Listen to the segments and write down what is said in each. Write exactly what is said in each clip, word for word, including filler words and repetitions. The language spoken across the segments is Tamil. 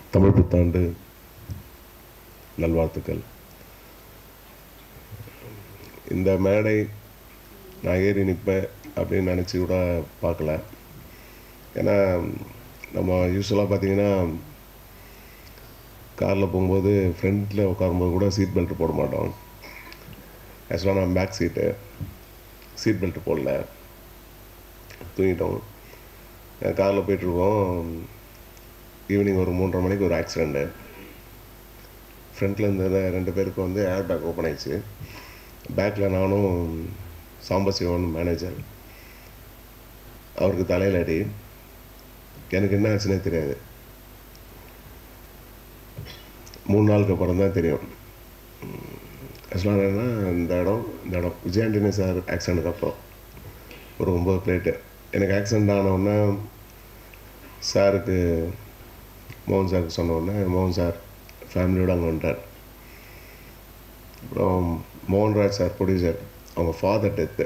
தமிழ் புத்தாண்டு நல்வாழ்த்துக்கள். இந்த மேடை நான் ஏறி நிற்பேன் அப்படின்னு நினச்சி கூட பார்க்கல. ஏன்னா நம்ம யூஸ்வலாக பார்த்தீங்கன்னா காரில் போகும்போது ஃப்ரண்ட்டில் உட்காரும்போது கூட சீட் பெல்ட் போட மாட்டோம். ஆக்சுவலாக நான் பேக் சீட்டு சீட் பெல்ட் போடல, தூங்கிட்டோம். காரில் போயிட்டுருக்கோம். ஈவினிங் ஒரு மூன்றரை மணிக்கு ஒரு ஆக்சிடெண்ட்டு. ஃப்ரண்ட்டில் இருந்த ரெண்டு பேருக்கு வந்து ஏர் பேக் ஓப்பன் ஆயிடுச்சு. பேக்கில் நானும் சாம்பசிவன் மேனேஜர். அவருக்கு தலையில் அடி. எனக்கு என்ன ஆச்சுன்னே தெரியாது. மூணு நாளுக்கு அப்புறம் தான் தெரியும். ஆக்சுவலாக என்னென்னா இந்த இடம் இந்த இடம் விஜயாண்டினி சார் ஆக்சிடெண்ட்டுக்கு அப்புறம் ஒரு ஒம்பது பிளேட்டு எனக்கு ஆக்சிடெண்ட் ஆனவுடனே சாருக்கு மோகன் சாருக்கு சொன்னோடனே மோகன் சார் ஃபேமிலியோடு அங்கே வந்துட்டார். அப்புறம் மோகன்ராஜ் சார் ப்ரொடியூசர், அவங்க ஃபாதர் டெத்து.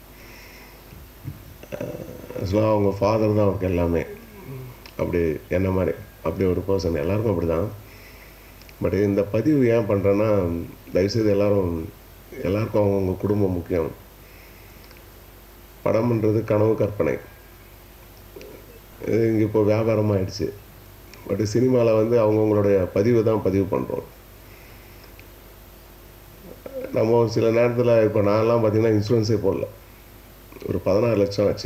ஆக்சுவலாக அவங்க ஃபாதர் தான் அவருக்கு எல்லாமே. அப்படி என்ன மாதிரி அப்படி ஒரு பர்சன், எல்லாருக்கும் அப்படி தான். பட் இந்த பதிவு ஏன் பண்ணுறேன்னா, தயவுசெய்து எல்லோரும் எல்லாருக்கும் அவங்கவுங்க குடும்பம் முக்கியம். படம்ன்றது கனவு கற்பனை. இது இங்கே இப்போ வியாபாரமாக ஆயிடுச்சு. பட் சினிமாவில் வந்து அவங்கவுங்களுடைய பதிவு தான் பதிவு பண்ணுறோம். நம்ம சில நேரத்தில் இப்போ நான்லாம் பார்த்திங்கன்னா இன்சூரன்ஸே போடல. ஒரு பதினாறு லட்சம் ஆச்சு.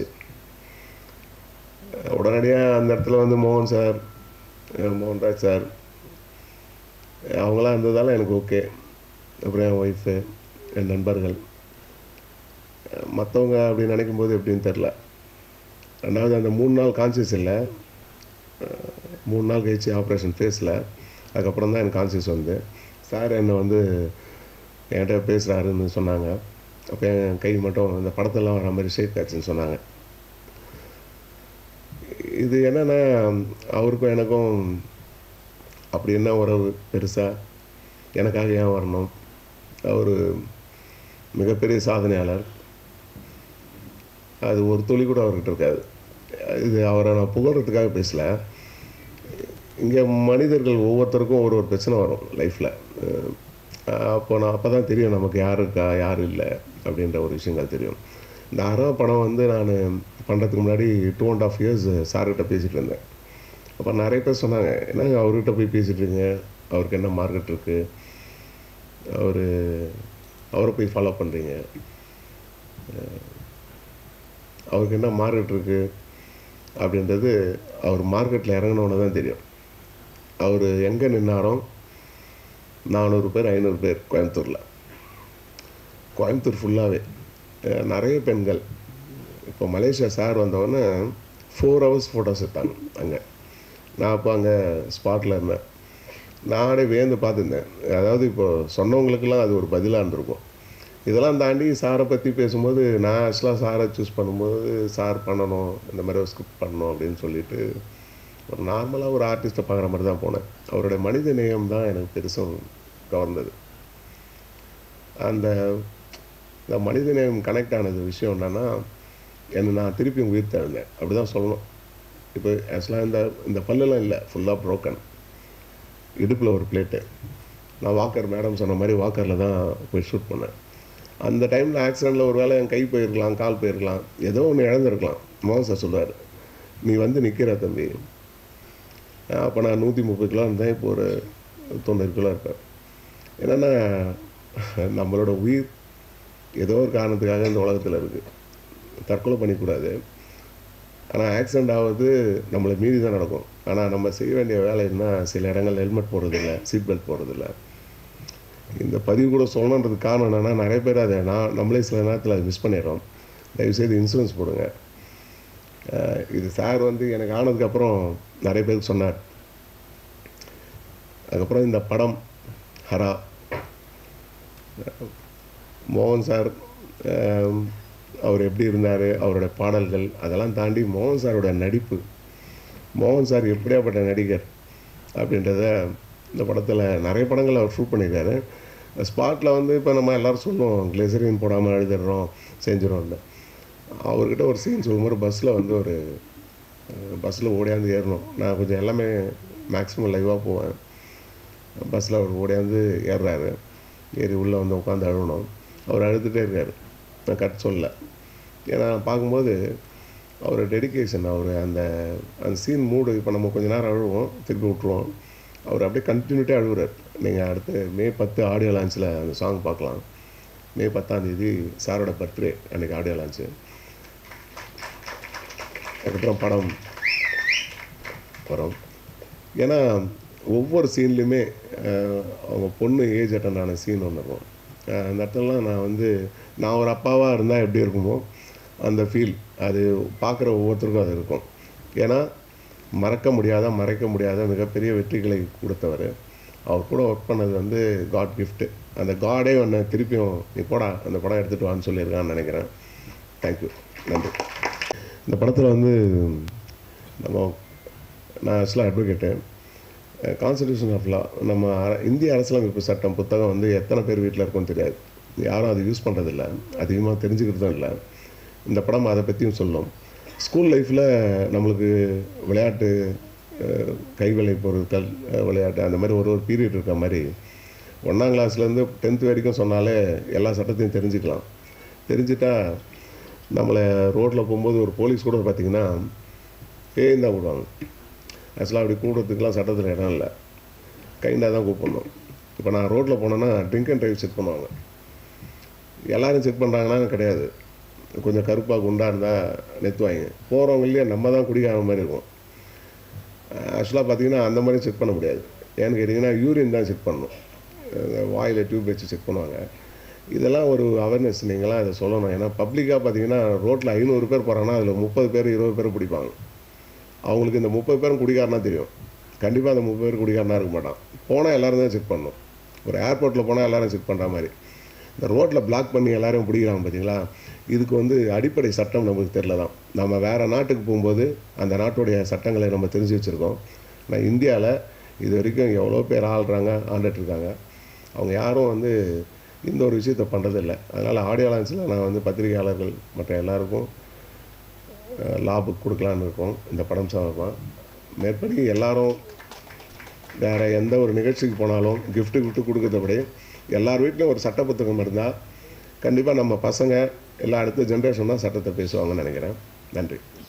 உடனடியாக அந்த இடத்துல வந்து மோகன் சார், மோகன்ராஜ் சார் அவங்களாம் இருந்ததால் எனக்கு ஓகே. அப்புறம் என் ஒய்ஃபு, என் நண்பர்கள், மற்றவங்க அப்படி நினைக்கும் போது எப்படின்னு தெரில. ரெண்டாவது அந்த மூணு நாள் கான்சியஸ் இல்லை. மூணு நாள் கழிச்சு ஆப்ரேஷன் ஃபேஸில். அதுக்கப்புறம் தான் எனக்கு கான்சியஸ் வந்து சார் என்னை வந்து என்கிட்ட பேசுகிறாருன்னு சொன்னாங்க. அப்போ என் கை மட்டும் இந்த படத்தெல்லாம் வர மாதிரி ஷேக் ஆச்சுன்னு சொன்னாங்க. இது என்னென்னா அவருக்கும் எனக்கும் அப்படி என்ன உறவு பெருசாக, எனக்காக ஏன் வரணும்? அவர் மிகப்பெரிய சாதனையாளர். அது ஒரு துளி கூட அவர்கிட்ட இருக்காது. இது அவரை நான் புகழ்றதுக்காக பேசலை. இங்கே மனிதர்கள் ஒவ்வொருத்தருக்கும் ஒரு ஒரு பிரச்சனை வரும் லைஃப்பில். அப்போ நான் அப்போ தான் தெரியும் நமக்கு யார் இருக்கா யார் இல்லை அப்படின்ற ஒரு விஷயங்கள் தெரியும். இந்த அறா படம் வந்து நான் பண்ணுறதுக்கு முன்னாடி டூ அண்ட் ஆஃப் இயர்ஸ் சார்கிட்ட பேசிகிட்டு இருந்தேன். அப்போ நிறைய பேர் சொன்னாங்க, என்னங்க அவர்கிட்ட போய் பேசிகிட்ருங்க, அவருக்கு என்ன மார்க்கெட் இருக்குது, அவர் அவரை போய் ஃபாலோ பண்ணுறீங்க, அவருக்கு என்ன மார்க்கெட் இருக்குது அப்படின்றது அவர் மார்க்கெட்டில் இறங்கினோன்னு தான் தெரியும். அவர் எங்கே நின்னாரோ நானூறு பேர் ஐநூறு பேர் கோயம்புத்தூரில், கோயம்புத்தூர் ஃபுல்லாகவே நிறைய பெண்கள். இப்போ மலேசியா சார் வந்தவொடனே ஃபோர் ஹவர்ஸ் ஃபோட்டோஸ் எடுத்தாங்க அங்கே. நான் அப்போ அங்கே ஸ்பாட்டில் இருந்தேன். நானே வேந்து பார்த்துருந்தேன். அதாவது இப்போது சொன்னவங்களுக்கெல்லாம் அது ஒரு பதிலாக இருந்திருக்கும். இதெல்லாம் தாண்டி சாரை பற்றி பேசும்போது நான் ஆக்சுவலாக சாரை சூஸ் பண்ணும்போது சார் பண்ணணும், இந்த மாதிரி ஒரு ஸ்கிரிப்ட் பண்ணணும் அப்படின்னு சொல்லிட்டு ஒரு நார்மலாக ஒரு ஆர்டிஸ்ட்டை பார்க்குற மாதிரி தான் போனேன். அவருடைய மனித நேயம் தான் எனக்கு பெருசும் கவர்ந்தது. அந்த இந்த மனித நேயம் கனெக்ட் ஆனது விஷயம் என்னென்னா, என்னை நான் திருப்பி உயிர் தழுந்தேன் அப்படி தான் சொல்லணும். இப்போ ஆக்சுவலாக இந்த இந்த பல்லெல்லாம் இல்லை, ஃபுல்லாக ப்ரோக்கன். இடுப்பில் ஒரு பிளேட்டு. நான் வாக்கர் மேடம் சொன்ன மாதிரி வாக்கரில் தான் போய் ஷூட் பண்ணேன். அந்த டைமில் ஆக்சிடெண்ட்டில் ஒரு வேளை என் கை போயிருக்கலாம், கால் போயிருக்கலாம், ஏதோ ஒன்று இழந்திருக்கலாம். மோகன் சார் சொல்லுவார், நீ வந்து நிற்கிற தம்பி. அப்போ நான் நூற்றி முப்பது கிலோ இருந்தேன், இப்போ ஒரு தொண்ணூறு கிலோ இருப்பேன். என்னென்னா நம்மளோட உயிர் ஏதோ ஒரு காரணத்துக்காக இந்த உலகத்தில் இருக்குது. தற்கொலை பண்ணிக்கூடாது. ஆனால் ஆக்சிடெண்ட் ஆகுது நம்மளை மீறி தான் நடக்கும். ஆனால் நம்ம செய்ய வேண்டிய வேலை என்ன, சில இடங்கள் ஹெல்மெட் போடுறதில்ல, சீட் பெல்ட் போடுறதில்ல. இந்த பதிவு கூட சொல்லணுன்றது காரணம் என்னென்னா, நிறைய பேர் அதை நான் நம்மளே சில நேரத்தில் அதை மிஸ் பண்ணிடுறோம். தயவுசெய்து இன்சூரன்ஸ் போடுங்க. இது சார் வந்து எனக்கு ஆனதுக்கப்புறம் நிறைய பேருக்கு சொன்னார். அதுக்கப்புறம் இந்த படம் ஹரா, மோகன் சார் அவர் எப்படி இருந்தார், அவருடைய பாடல்கள், அதெல்லாம் தாண்டி மோகன் சாரோட நடிப்பு, மோகன் சார் எப்படியாப்பட்ட நடிகர் அப்படின்றத இந்த படத்தில் நிறைய படங்கள் அவர் ஷூட் பண்ணியிருக்காரு. ஸ்பாட்டில் வந்து இப்போ நம்ம எல்லோரும் சொல்லுவோம் கிளெசரின் போடாமல் எழுதிடுறோம் செஞ்சிடறோம்னு. அவர்கிட்ட ஒரு சீன் சொல்லும்போது பஸ்ஸில் வந்து ஒரு பஸ்ஸில் ஓடியாந்து ஏறணும். நான் கொஞ்சம் எல்லாமே மேக்ஸிமம் லைவாக போவேன். பஸ்ஸில் அவர் ஓடியாந்து ஏறுறாரு, ஏறி உள்ளே வந்து உட்காந்து அழுகணும். அவர் அழுதுகிட்டே இருக்கார். நான் கட் சொல்லலை. ஏன்னா பார்க்கும்போது அவர் டெடிக்கேஷன், அவர் அந்த அந்த சீன் மூடு. இப்போ நம்ம கொஞ்சம் நேரம் அழுவோம், திருப்பி விட்ருவோம். அவர் அப்படியே கண்டினியூட்டியாக அழுகுறார். நீங்கள் அடுத்து மே பத்து ஆடியோ லான்ச்சில் அந்த சாங் பார்க்கலாம். மே பத்தாந்தேதி சாரோட பர்த்டே அன்றைக்கி ஆடியோ லான்ச்சு. அதுக்கப்புறம் படம் வரும். ஏன்னா ஒவ்வொரு சீன்லேயுமே அவங்க பொண்ணு ஏஜ் அட்டன் ஆன சீன் ஒன்று இருக்கும். அந்த இடத்துலலாம் நான் வந்து நான் ஒரு அப்பாவாக இருந்தால் எப்படி இருக்குமோ அந்த ஃபீல் அது பார்க்குற ஒவ்வொருத்தருக்கும் அது இருக்கும். ஏன்னா மறக்க முடியாத மறைக்க முடியாத மிகப்பெரிய வெற்றிகளை கொடுத்தவர். அவர் கூட ஒர்க் பண்ணது வந்து காட் கிஃப்ட்டு. அந்த காடே ஒன்று திருப்பியும் நீ போடா அந்த படம் எடுத்துகிட்டு வான்னு சொல்லியிருக்கான்னு நினைக்கிறேன். தேங்க்யூ, நன்றி. இந்த படத்தில் வந்து நம்ம நான் ஆக்சுவலாக அட்வொகேட்டு. கான்ஸ்டிடியூஷன் ஆஃப் லா, நம்ம இந்திய அரசியலமைப்பு சட்டம் புத்தகம் வந்து எத்தனை பேர் வீட்டில் இருக்குன்னு தெரியாது. யாரும் அது யூஸ் பண்ணுறதில்ல, அதிகமாக தெரிஞ்சுக்கிறதும் இல்லை. இந்த படம் அதை பற்றியும் சொல்லும். ஸ்கூல் லைஃப்பில் நம்மளுக்கு விளையாட்டு, கைவிளை பொருட்கள் விளையாட்டு, அந்த மாதிரி ஒரு ஒரு பீரியட் இருக்கிற மாதிரி ஒன்றாம் கிளாஸ்லேருந்து டென்த்து வரைக்கும் சொன்னாலே எல்லா சட்டத்தையும் தெரிஞ்சுக்கலாம். தெரிஞ்சுட்டா நம்மளை ரோட்டில் போகும்போது ஒரு போலீஸ் கூட பார்த்திங்கன்னா பேய் தான் விடுவாங்க. ஆக்சுவலாக அப்படி கூடுறதுக்கெலாம் சட்டத்தில் இடம் இல்லை, கைண்டாக தான் கூப்பிடணும். இப்போ நான் ரோட்டில் போனேன்னா ட்ரிங்க் அண்ட் ட்ரைவ் செக் பண்ணுவாங்க. எல்லோரும் செக் பண்ணுறாங்களான்னு கிடையாது. கொஞ்சம் கருப்பாக குண்டாக இருந்தால் நெத்துவாங்க. போகிறவங்களே நம்ம தான் குடிக்காத மாதிரி இருக்கும். ஆக்சுவலாக பார்த்திங்கன்னா அந்த மாதிரி செக் பண்ண முடியாது. ஏன்னு கேட்டிங்கன்னா யூரின் தான் செக் பண்ணணும். வாயில் டியூப் வச்சு செக் பண்ணுவாங்க. இதெல்லாம் ஒரு அவேர்னஸ் நீங்களாம் அதை சொல்லணும். ஏன்னா பப்ளிக்காக பார்த்திங்கன்னா ரோட்டில் ஐநூறு பேர் போகிறாங்கன்னா அதில் முப்பது பேர் இருபது பேர் பிடிப்பாங்க. அவங்களுக்கு இந்த முப்பது பேரும் குடிக்காரனா தெரியும். கண்டிப்பாக அந்த முப்பது பேர் குடிக்காரனாக இருக்க மாட்டான். போனால் எல்லோரும் தான் செக் பண்ணணும். ஒரு ஏர்போர்ட்டில் போனால் எல்லோரும் செக் பண்ணுற மாதிரி இந்த ரோட்டில் பிளாக் பண்ணி எல்லோரும் பிடிக்கிறாங்க பார்த்தீங்களா. இதுக்கு வந்து அடிப்படை சட்டம் நமக்கு தெரியல தான். நம்ம வேறு நாட்டுக்கு போகும்போது அந்த நாட்டுடைய சட்டங்களை நம்ம தெரிஞ்சு வச்சுருக்கோம். ஆனால் இந்தியாவில் இது வரைக்கும் எவ்வளோ பேர் ஆள்றாங்க, ஆண்டுட்ருக்காங்க. அவங்க யாரும் வந்து இந்த ஒரு விஷயத்தை பண்ணுறதில்லை. அதனால் ஆடியோ லான்ச்சில் நான் வந்து பத்திரிகையாளர்கள் மற்ற எல்லாருக்கும் லா புக் கொடுக்கலான்னு இருக்கோம். இந்த படம் சார்பாக மேற்படி எல்லோரும் வேறு எந்த ஒரு நிகழ்ச்சிக்கு போனாலும் கிஃப்ட்டு கிஃப்ட்டு கொடுக்கறத விட எல்லார் வீட்லேயும் ஒரு சட்ட புத்தகம் இருந்தால் கண்டிப்பாக நம்ம பசங்க எல்லா அடுத்த ஜென்ரேஷன் தான் சட்டத்தை பேசுவாங்கன்னு நினைக்கிறேன். நன்றி.